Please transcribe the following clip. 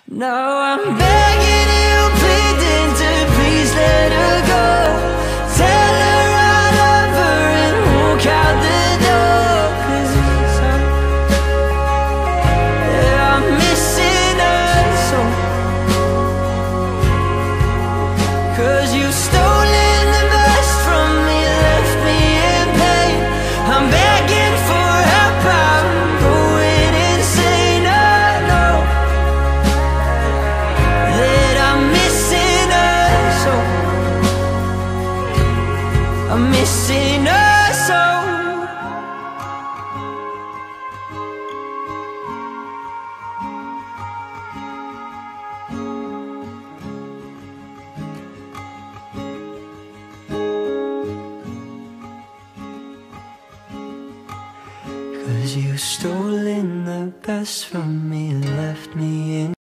Now I'm begging you, pleading to please let her go. Tell her I love her and walk out the door. 'Cause yeah, I'm missing her so. 'Cause you've stolen the best from me, left me in pain. I'm begging for help, I'm going insane. I know that I'm missing her so. I'm missing her so. 'Cause you've stolen the best from me, left me